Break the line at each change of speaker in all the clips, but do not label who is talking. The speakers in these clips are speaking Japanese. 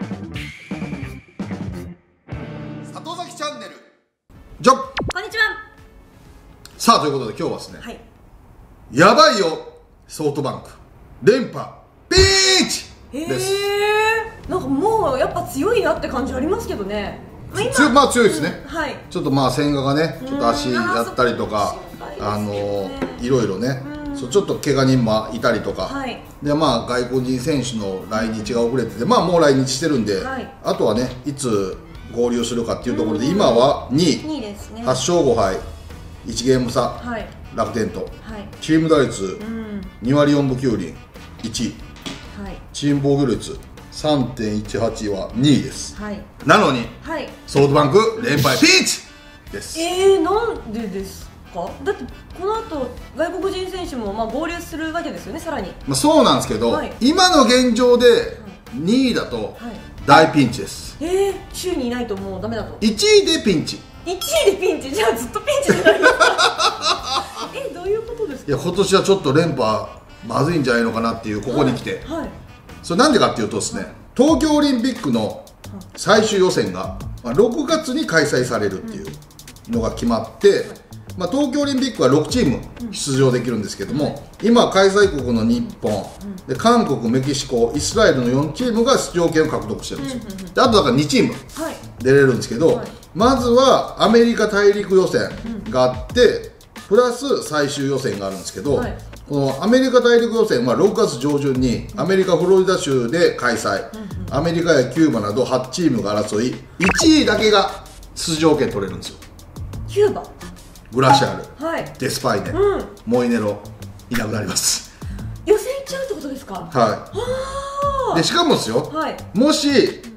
里崎チャンネルじゃこ
んにちは。
さあということで今日はですね、
はい。
やばいよソフトバンク連覇ピーチです。
なんかもうやっぱ強いなって感じありますけどね。
まあ強いですね、
はい。
ちょっとまあ千賀がねちょっと足やったりとかいろいろね、ちょっと怪我人もいたりとか、
はい、
でまあ外国人選手の来日が遅れてて、まあもう来日してるんで、はい、あとはねいつ合流するかっていうところで、今は2位
ですね、
8勝5敗1ゲーム差、
はい、楽
天と、はい、チーム打率、2割4分9厘1位、はい、チーム防御率 3.18 は2位です、はい、なのに、はい、ソフトバンク連敗ピンチです。
なんでですか？だってこの後外国人選手もまあ合流するわけですよね、さらに。
まあそうなんですけど、はい、今の現状で2位だと大ピンチです。
首位にいないともうダメだと。
1位でピンチ。
1位でピンチ、じゃあずっとピンチじゃないですか。どういうことですか？
いや今年はちょっと連覇まずいんじゃないのかなっていう、ここに来て、はいはい、それなんでかっていうとですね、東京オリンピックの最終予選が6月に開催されるっていうのが決まって、まあ、東京オリンピックは6チーム出場できるんですけども、今開催国の日本で韓国、メキシコ、イスラエルの4チームが出場権を獲得してるんですよ。であとだから2チーム出れるんですけど、まずはアメリカ大陸予選があってプラス最終予選があるんですけど、このアメリカ大陸予選は6月上旬にアメリカ・フロリダ州で開催、アメリカやキューバなど8チームが争い、1位だけが出場権取れるんですよ。
キューバ、
グラシアル、はい、デスパイネ、モイネロいなくなります。
予選行っちゃうってことですか？
はい。でしかもですよ、はい、もし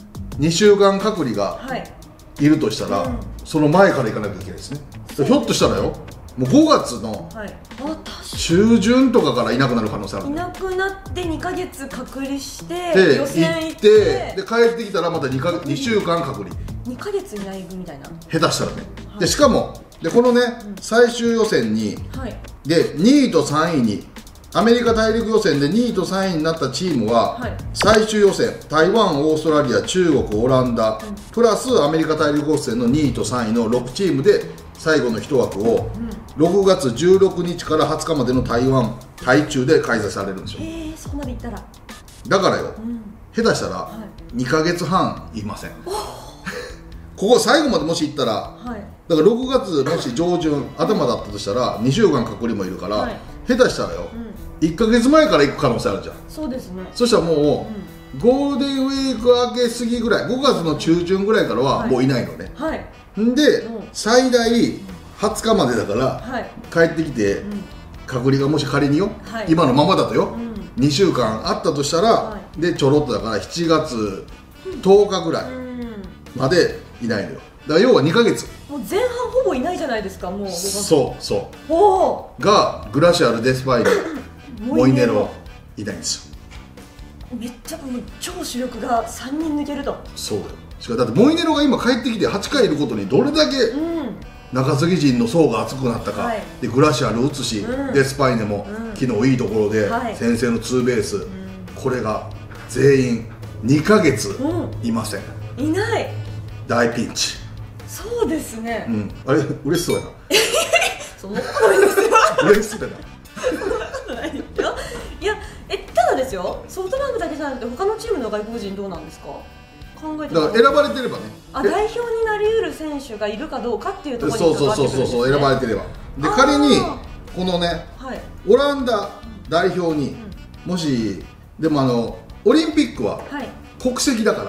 2週間隔離がいるとしたら、その前から行かなきゃいけないですね。ひょっとしたらよ、もう5月の中旬とかからいなくなる可能性ある。
いなくなって2ヶ月隔離して
予選行ってで帰ってきたらまた2週間隔離、
2ヶ月いないみたいな、
下手したらね。でしかもでこのね、最終予選に、で2位と3位にアメリカ大陸予選で2位と3位になったチームは、最終予選台湾、オーストラリア、中国、オランダ、プラスアメリカ大陸予選の2位と3位の6チームで最後の1枠を6月16日から20日までの台中で開催されるんですよ。
そこまでいったら
だからよ、下手したら2ヶ月半いません。ここ最後までもし行ったら、だから6月もし上旬頭だったとしたら2週間隔離もいるから、下手したらよ、1ヶ月前から行く可能性あるじゃん。
そうですね。
そしたらもう、ゴールデンウィーク明け過ぎぐらい、5月の中旬ぐらいからはもういないのね。で最大20日までだから、帰ってきて隔離がもし仮によ、今のままだとよ、2週間あったとしたら、でちょろっとだから7月10日ぐらいまでいないのよ。だから要は2ヶ月、
もう前半ほぼいないじゃないですか。もう
そうがグラシアル、デスパイネ、モイネロいないんですよ。
めっちゃもう超主力が3人抜けると。
そうだよ。しかもだってモイネロが今帰ってきて8回いることにどれだけ中継ぎ陣の層が厚くなったか、でグラシアル打つし、デスパイネも昨日いいところで先制のツーベース、これが全員2ヶ月いません。
いない。
大ピンチ。
そうですね。
あれ嬉しそうやな。
そんなことないですよ。
嬉しそうやな。
そんなことないですよ。いや、ただですよ、ソフトバンクだけじゃなくて他のチームの外国人どうなんですか？考えて
だから選ばれてればね。
代表になりうる選手がいるかどうかっていうところに関わってくるんですね。
そう選ばれてれば。で仮にこのね、オランダ代表にもしでもオリンピックは国籍だから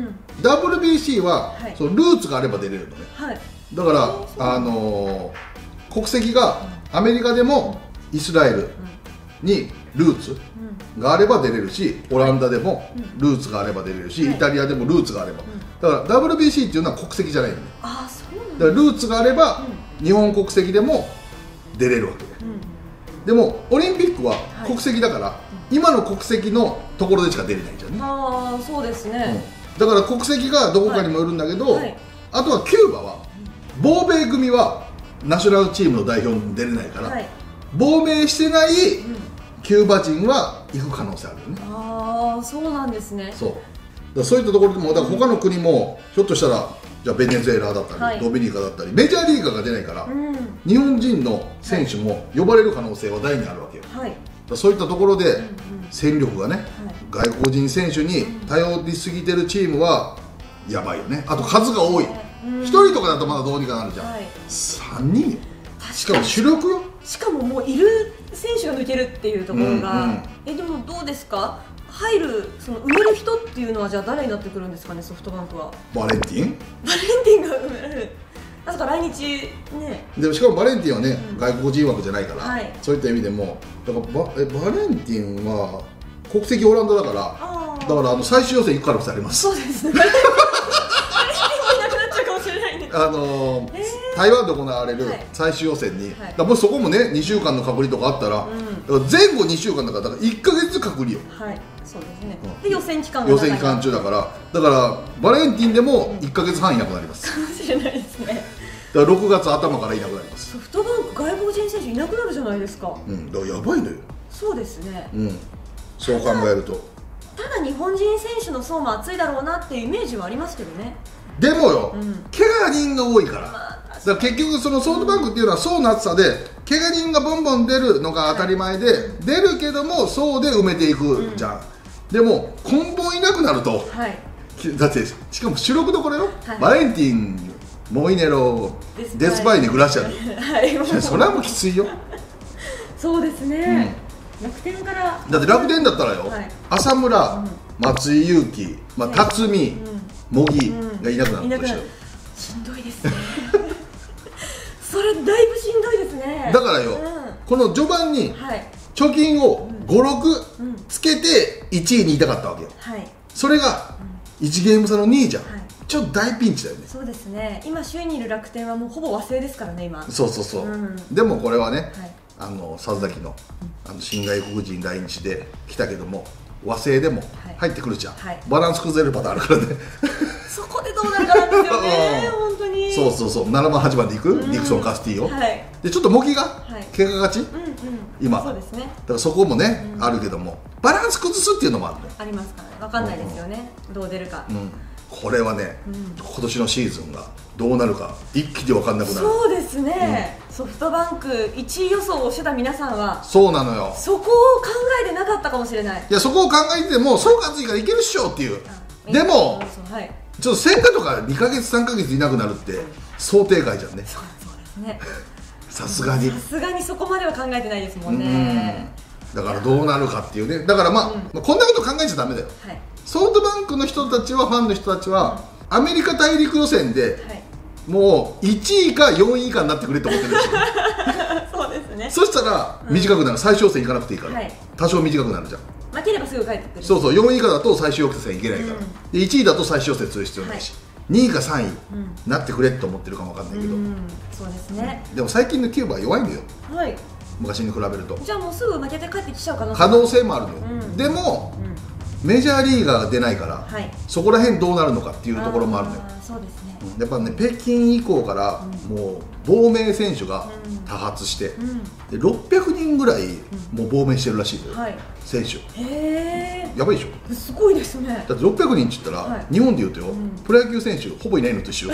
、WBC はそのルーツがあれば出れるのね。だから国籍がアメリカでもイスラエルにルーツがあれば出れるし、オランダでもルーツがあれば出れるし、イタリアでもルーツがあれば、だから WBC っていうのは国籍じゃないのね。だからルーツがあれば日本国籍でも出れるわけで、でもオリンピックは国籍だから、今の国籍のところでしか出れないじゃんね。
そうですね。
だから国籍がどこかにもよるんだけど、あとはキューバは亡命組はナショナルチームの代表に出れないから、亡命してないキューバ人は行く可能性あるよね。
そうなんですね。
らそういったところでもだから他の国もひょっとしたらじゃあベネズエラだったり、
はい、
ドミニカだったりメジャーリーガーが出ないから、日本人の選手も呼ばれる可能性は大にあるわけよ、はい、だそういったところで戦力がね、外国人選手に頼りすぎてるチームはやばいよね。あと数が多い、1人とかだとまだどうにかなるじゃん、3人よ、しかも主力よ、
しかももういる選手が抜けるっていうところが、でもどうですか、入るその埋める人っていうのはじゃあ誰になってくるんですかね、ソフトバンクは。
バレンティン
が埋められる。なんか来日ね。
でもしかもバレンティンはね、外国人枠じゃないから、そういった意味でもだからバレンティンは国籍オランダだから、だから最終予選行く可能性あります。
そうですね。バレンティンもいなくなっちゃうかもしれないね。
台湾で行われる最終予選に、もしそこもね2週間の隔離とかあったら、前後2週間だから1ヶ月隔離よ。はい、そうですね。で予選期間中だからバレンティンでも1ヶ月半いなくなります。
かもしれないですね。
だから6月頭からいなくなります。
ソフトバンク外国人選手いなくなるじゃないですか。
だからやばいのよ。
そうですね。
そう考えると。
ただ日本人選手の層も厚いだろうなっていうイメージはありますけどね。
でもよ、怪我人が多いから。だから結局そのソフトバンクっていうのは層の厚さで怪我人がボンボン出るのが当たり前で、出るけども層で埋めていくじゃん、でも根本いなくなると、だってしかも主力どころよ、バレンティン、モイネロ、デスパイネ、グラシアル、それはもうきついよ。そうですね、楽天からだって楽天だったらよ、浅村、松井裕樹、辰巳、茂木がいなくなるとしよう。
しんどいですね。それだいぶしんどいですね。
だからよ、この序盤に貯金を5、6つけて1位にいたかったわけよ。それが1ゲーム差の2位じゃん。ちょっと大ピンチだよね。
そうですね。今首位にいる楽天はもうほぼ和製ですからね今。
そう、でもこれはね、佐々木の新外国人来日で来たけども和製でも入ってくるじゃん、バランス崩れるパターンあるからね。
そこでどうなるかなんですよね。本当に
そう7番8番でいくディクソン・カスティーヨ、でちょっと茂木が怪我がち、今だからそこもねあるけども、バランス崩すっていうのもあるね。
ありますからね、分かんないですよね、どう出るか。
これはね、今年のシーズンがどうなるか一気で分かんなくなる。
そうですね、ソフトバンク1位予想をしてた皆さんは
そうなのよ、
そこを考えてなかったかもしれない。
いや、そこを考えても総括いいからいけるっしょっていう。でもちょっと千賀とか2ヶ月3ヶ月いなくなるって想定外じゃんね。
そうですね。
さすがに
そこまでは考えてないですもんね。
だからどうなるかっていうね。だからこんなこと考えちゃダメだよ。ソフトバンクの人たちは、ファンの人たちはアメリカ大陸予選でもう1位か4位以下になってくれと思ってるでしょ。
そうですね。
そしたら短くなる、最終予選行かなくていいから、多少短くなるじゃん。
負ければすぐ帰ってくる。
そう4位以下だと最終予選行けないから、で1位だと最終予選する必要ないし、2位か3位になってくれって思ってるかもわかんないけど、
そうですね。
でも最近のキューバは弱いんだよ、昔に比べると。
じゃあもうすぐ負けて帰ってきちゃう可
能性もあるのよ。でもメジャーリーガーが出ないから、そこら辺どうなるのかっていうところもあるのよ。
そうですね。
やっぱね、北京以降からもう亡命選手が多発して、で600人ぐらいもう亡命してるらしいのよ、選手。やばいでしょ。
すごいですね。
だって600人って言ったら、日本でいうとよ、プロ野球選手ほぼいないのと一緒。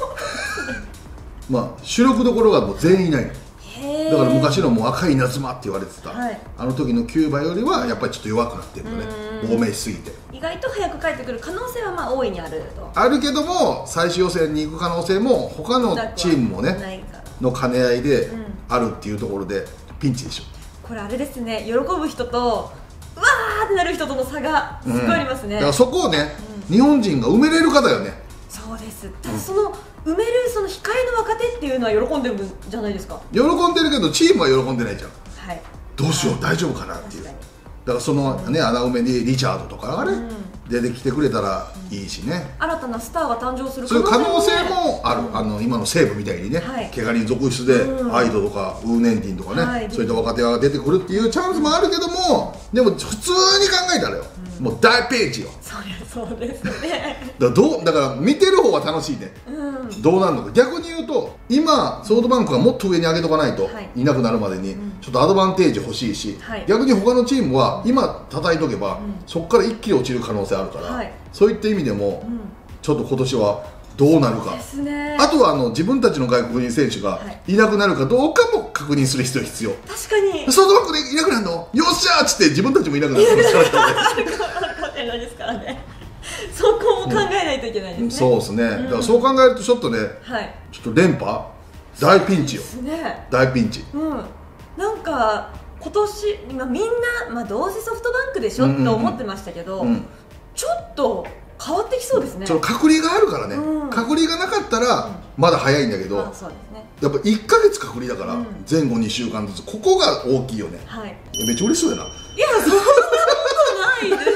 主力どころがもう全員いないの。だから昔のもう赤い稲妻って言われてた、あの時のキューバよりはやっぱりちょっと弱くなってるのね、亡命しすぎて。
意外と早く帰ってくる可能性は大いにあると。
あるけども、最終予選に行く可能性も他のチームもねの兼ね合いであるっていうところでピンチでしょ。
これあれですね、喜ぶ人とうわーってなる人との差がすごいありますね。
だからそこをね、日本人が埋めれるかだよね。
そうです。ただその埋めるその控えの若手っていうのは喜んでるんじゃないですか。
喜んでるけどチームは喜んでないじゃん。どうしよう、大丈夫かなっていう。だからそのね、穴埋めにリチャードとかがね出てきてくれたらいいしね。
新たなスターが誕生する
そういう可能性もある。今の西武みたいにね、怪我人続出でアイドとかウーネンティンとかね、そういった若手が出てくるっていうチャンスもあるけども、でも普通に考えたらよ、もう大ピンチよ。
そそうですね。
だから見てる方は楽しいね、どうなるのか。逆に言うと今ソフトバンクがもっと上に上げとかないと、いなくなるまでにちょっとアドバンテージ欲しいし、逆に他のチームは今叩いとけば、そこから一気に落ちる可能性あるから、そういった意味でも、ちょっと今年はどうなるか、あとは自分たちの外国人選手がいなくなるかどうかも確認する必要。
確かに
ソフトバンクでいなくなるのよっしゃーっつって自分たちもいなくなるかもしれない
ですからね。そこも考えないといけないですね。
そうですね。だからそう考えるとちょっとね、ちょっと連覇大ピンチよ。大ピンチ。
なんか今年みんなどうせソフトバンクでしょって思ってましたけど、ちょっと変わってきそうですね。
その隔離があるからね。隔離がなかったらまだ早いんだけど、やっぱ1ヶ月隔離だから前後2週間ずつ、ここが大きいよね。めっちゃ嬉しそうやな。
いやそんなことないですよ。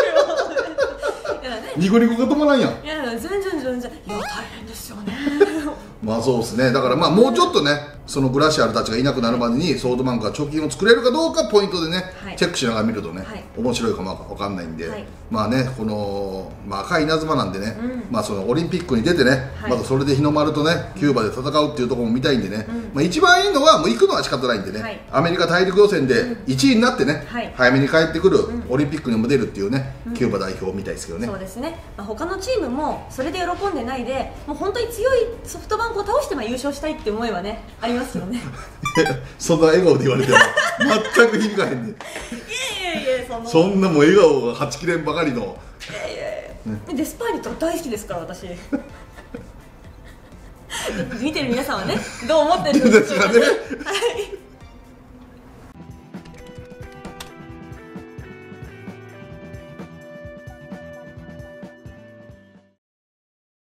ニコニコが止まらんやん。
いや全然いや大変ですよね。
まあそうですね。だからまあもうちょっとね、そのグラシアルたちがいなくなるまでにソフトバンクが貯金を作れるかどうかポイントでね、チェックしながら見るとね、面白いかもわかんないんで、まあね、この赤い稲妻なんでね、まあそのオリンピックに出てね、またそれで日の丸とねキューバで戦うっていうところも見たいんでね、まあ一番いいのはもう行くのは仕方ないんでね、アメリカ大陸予選で1位になってね、早めに帰ってくる、オリンピックにも出るっていうね、キューバ代表を見たいですけどね。
そうですね。他のチームもそれで喜んでないで、もう本当に強いソフトバンクを倒して優勝したいって思いはねありますよね。
そんな笑顔で言われても全く響かへんね。いやそんなもう笑顔がはちきれんばかりの。
デスパーニとか大好きですから私。見てる皆さんはねどう思ってるんですかね。